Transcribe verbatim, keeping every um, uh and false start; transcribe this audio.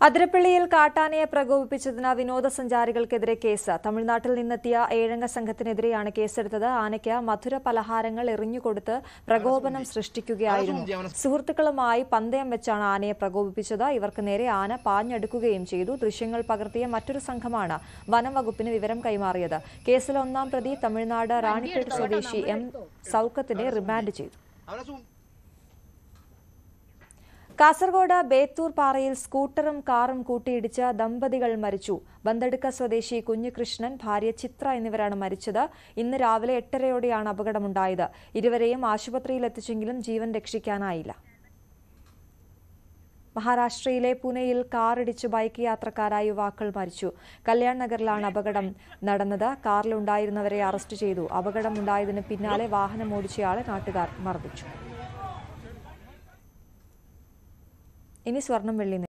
അതിരപ്പള്ളിയിൽ കാട്ടാനയെ പ്രകോപിപ്പിച്ചതിന് വിനോദസഞ്ചാരികൾക്കെതിരെ case. തമിഴ്നാട്ടിൽ നിന്നെത്തിയ ഏഴംഗ സംഘത്തിനെതിരെയാണ് കേസെടുത്തത്. ആനയ്ക്ക് മധുര പലഹാരങ്ങൾ എറിഞ്ഞുകൊടുത്ത് പ്രകോപനം സൃഷ്ടിക്കുകയായിരുന്നു. സുഹൃത്തുക്കളുമായി പന്തയം വെച്ചാണ് ആനയെ പ്രകോപിപ്പിച്ചത്. ഇവർക്ക് നേരെ ആന പാഞ്ഞടുക്കുകയും ചെയ്തു. ദൃശ്യങ്ങൾ പകർത്തിയ മറ്റൊരു സംഘമാണ് വനം വകുപ്പിന് വിവരം കൈമാറിയത്. കേസിൽ ഒന്നാം പ്രതി തമിഴ്നാട് റാണിപ്പേട്ട് സ്വദേശി എം സൌക്കത്തിനെ റിമാൻഡ് ചെയ്തു. കാസർഗോഡ് ബേത്തൂർ പാറയിൽ സ്കൂട്ടറും കാറും കൂട്ടിയിടിച്ച് ദമ്പതികൾ മരിച്ചു. ബന്തടുക്ക സ്വദേശി കുഞ്ഞുകൃഷ്ണൻ, ഭാര്യ ചിത്ര എന്നിവരാണ് മരിച്ചത്. ഇന്ന് രാവിലെ എട്ടരയോടെയാണ് അപകടമുണ്ടായത്. ഇരുവരെയും ആശുപത്രിയിൽ എത്തിച്ചെങ്കിലും ജീവൻ രക്ഷിക്കാനായില്ല. മഹാരാഷ്ട്രയിലെ പുനെയിൽ കാറിടിച്ച് ബൈക്ക് യാത്രക്കാരായ യുവാക്കൾ മരിച്ചു. കല്യാൺ നഗറിലാണ് അപകടം നടന്നത്. കാറിലുണ്ടായിരുന്നവരെ അറസ്റ്റ് ചെയ്തു. അപകടമുണ്ടായതിന് പിന്നാലെ വാഹനം ഓടിച്ചയാളെ നാട്ടുകാർ മർദ്ദിച്ചു. ഇനി സ്വർണം വെള്ളി